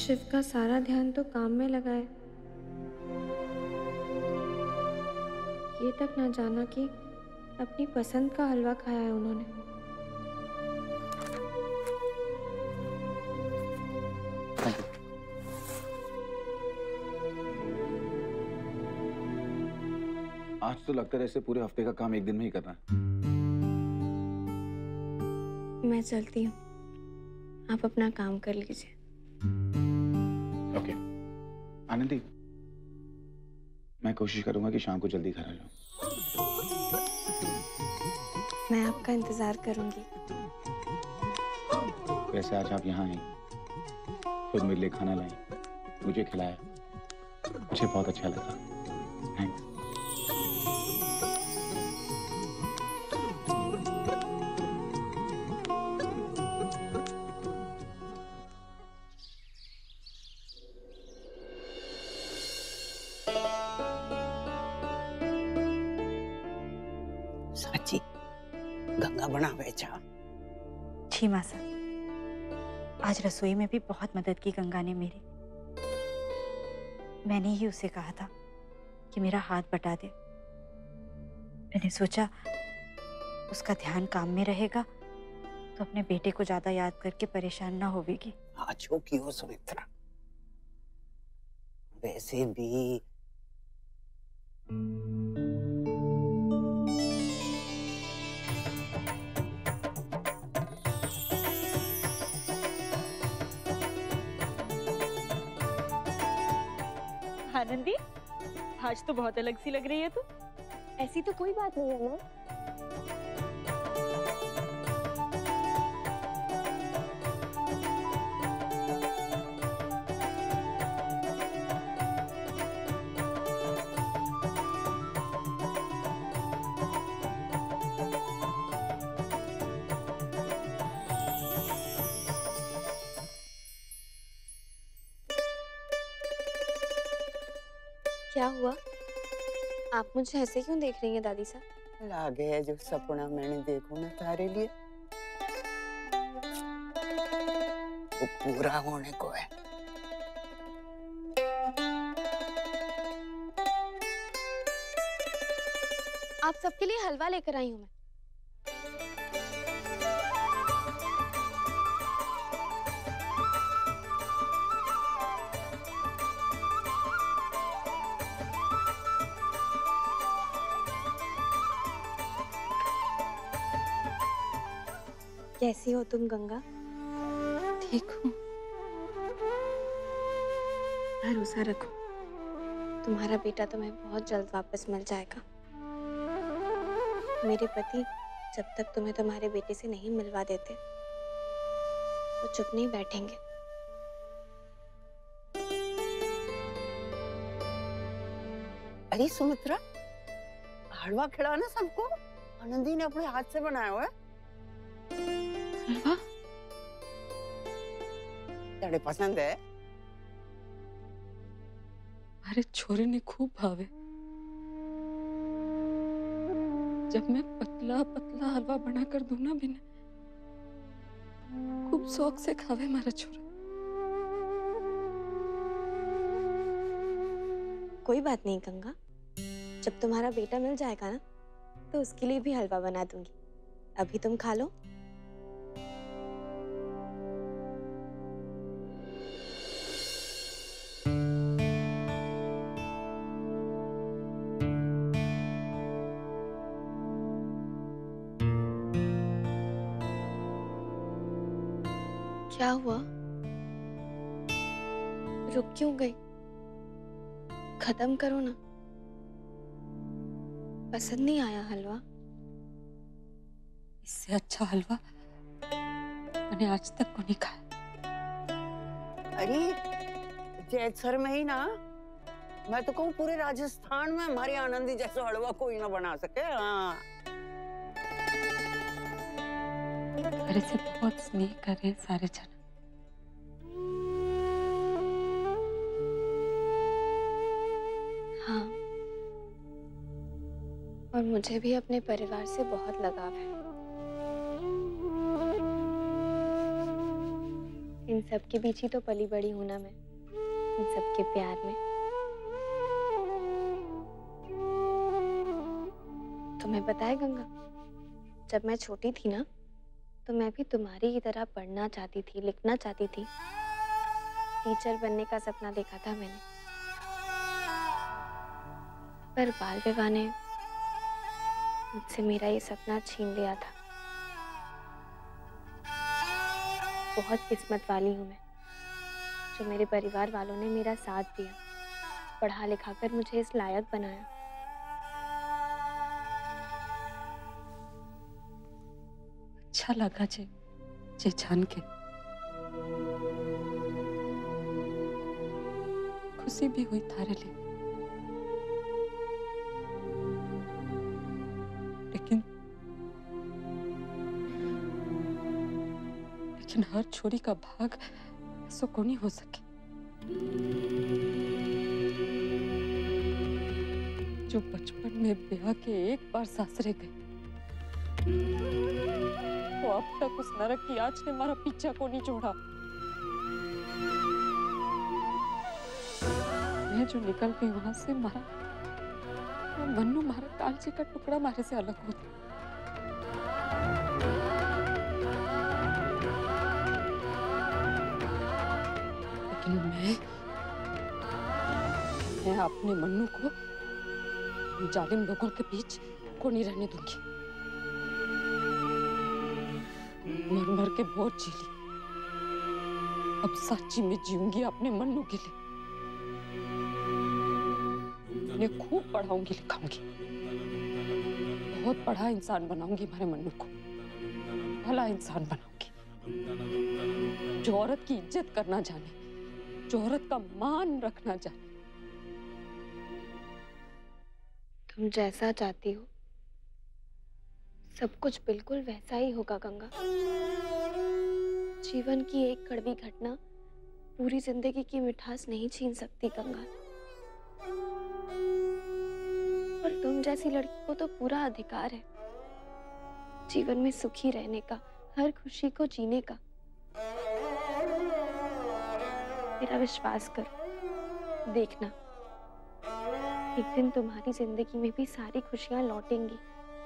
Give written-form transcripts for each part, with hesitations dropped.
शिव का सारा ध्यान तो काम में लगा है। ये तक ना जाना कि अपनी पसंद का हलवा खाया है उन्होंने। आज तो लगता है ऐसे पूरे हफ्ते का काम एक दिन में ही करना है। मैं चलती हूँ, आप अपना काम कर लीजिए। ओके आनंदी, मैं कोशिश करूंगा कि शाम को जल्दी घर आ जाऊं। मैं आपका इंतजार करूंगी। वैसे आज आप यहाँ आई, खुद मेरे लिए खाना लाई, मुझे खिलाया, मुझे बहुत अच्छा लगा। थैंक्स। साची गंगा बनावे चा। जी माँ साहब, आज रसोई में भी बहुत मदद की गंगा ने मेरी। मैंने ही उसे कहा था कि मेरा हाथ बटा दे। मैंने सोचा उसका ध्यान काम में रहेगा तो अपने बेटे को ज्यादा याद करके परेशान ना होवेगी। आज हो क्यों सुमित्रा, वैसे भी आनंदी, आज तो बहुत अलग सी लग रही है तू। ऐसी तो कोई बात नहीं है माँ। क्या हुआ? आप मुझे ऐसे क्यों देख रही हैं दादी साहब? लागे है जो सपना मैंने देखो ना तारे लिए वो पूरा होने को है। आप सबके लिए हलवा लेकर आई हूँ मैं। कैसी हो तुम गंगा? ठीक हूँ। भरोसा रखो, तुम्हारा बेटा तुम्हें बहुत जल्द वापस मिल जाएगा। मेरे पति जब तक तुम्हें तुम्हारे बेटे से नहीं मिलवा देते, वो चुप नहीं बैठेंगे। अरे सुमित्रा, हलवा खिलाना सबको। आनंदी ने अपने हाथ से बनाया हुआ है। हलवा तेरे पसंद है? अरे छोरे ने खूब भावे। जब मैं पतला पतला हलवा बना कर दूं ना बिना, खूब शौक से खावे मारा छोरा। कोई बात नहीं गंगा, जब तुम्हारा बेटा मिल जाएगा ना तो उसके लिए भी हलवा बना दूंगी। अभी तुम खा लो। क्या हुआ? रुक क्यों गई? खत्म करो ना। पसंद नहीं आया हलवा? इससे अच्छा हलवा मैंने आज तक को नहीं खाया। अरे जैतसर में ही ना, मैं तो कहूँ पूरे राजस्थान में हमारी आनंदी जैसा हलवा कोई ना बना सके। हाँ मेरे से बहुत स्नेह कर रहे हैं सारे जन। हाँ, और मुझे भी अपने परिवार से बहुत लगाव है। इन सब के बीच ही तो पली बड़ी हूं ना मैं, इन सब के प्यार में। तुम्हें पता है गंगा, जब मैं छोटी थी ना तो मैं भी तुम्हारी ही तरह पढ़ना चाहती थी, लिखना चाहती थी। टीचर बनने का सपना देखा था मैंने, पर बाल विवाह ने मुझसे मेरा ये सपना छीन लिया था। बहुत किस्मत वाली हूँ मैं, जो मेरे परिवार वालों ने मेरा साथ दिया, पढ़ा लिखा कर मुझे इस लायक बनाया। अच्छा लगा जे जान के, खुशी भी हुई थारे लिए। लेकिन हर छोरी का भाग ऐसा को नहीं हो सके जो बचपन में ब्याह के एक बार सासरे गए, वो अब तक उस नरक की आंच ने मारा पीछा को नहीं छोड़ा। मैं जो निकल गई वहां से, मारा मन्नू मारा कांचे का टुकड़ा मारे से अलग होता। लेकिन मैं अपने मन्नू को जालिम लोगों के बीच को नहीं रहने दूंगी। मर मर के बहुत जी ली, अब सच्ची में जीऊंगी अपने मन्नू के लिए। उन्हें खूब पढ़ाऊंगी लिखाऊंगी, बहुत बड़ा इंसान बनाऊंगी हमारे मन्नू को, भला इंसान बनाऊंगी, जो औरत की इज्जत करना जाने, जो औरत का मान रखना जाने। तुम जैसा चाहती हो सब कुछ बिल्कुल वैसा ही होगा गंगा। जीवन की एक कड़वी घटना पूरी जिंदगी की मिठास नहीं छीन सकती गंगा। और तुम जैसी लड़की को तो पूरा अधिकार है जीवन में सुखी रहने का, हर खुशी को जीने का। मेरा विश्वास करो, देखना एक दिन तुम्हारी जिंदगी में भी सारी खुशियां लौटेंगी।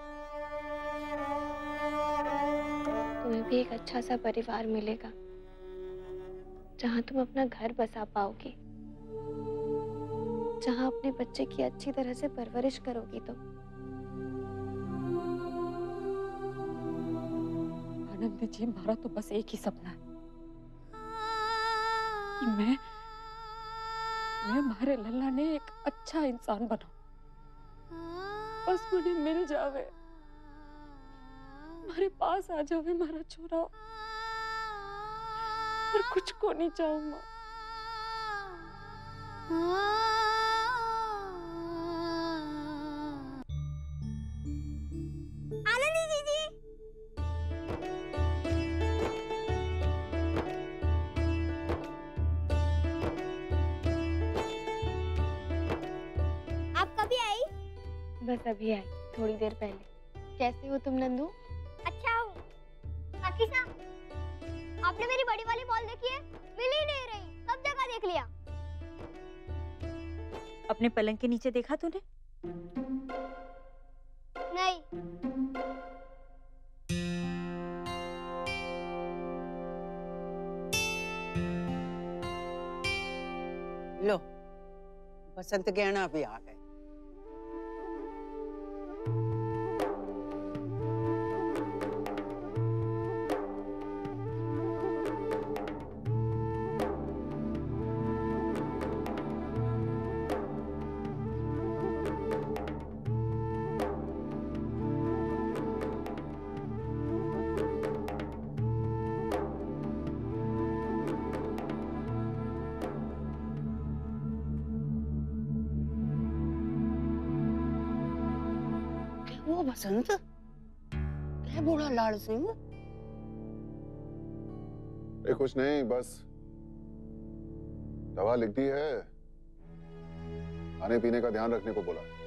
तुम्हें भी एक अच्छा सा परिवार मिलेगा जहां तुम अपना घर बसा पाओगे, जहां अपने बच्चे की अच्छी तरह से परवरिश करोगी तुम। आनंद जी, हमारा तो बस एक ही सपना है कि मैं मारे लल्ला ने एक अच्छा इंसान बनाऊं। बस मुझे मिल जावे, हमारे पास आ जावे हमारा छोरा, और कुछ को नहीं चाहूं मां। आनंदी दीदी, आप कभी आई? बस अभी आई, थोड़ी देर पहले। कैसे हो तुम नंदू? अच्छा हूँ। काकी साहब, आपने मेरी बड़ी वाली बॉल देखी है? मिल ही नहीं रही, सब जगह देख लिया। अपने पलंग के नीचे देखा तूने? नहीं। लो, बसंत गहना भी आ गए। वो बसंत, क्या बोला लाल सिंह? कुछ नहीं, बस दवा लिख दी है, खाने पीने का ध्यान रखने को बोला।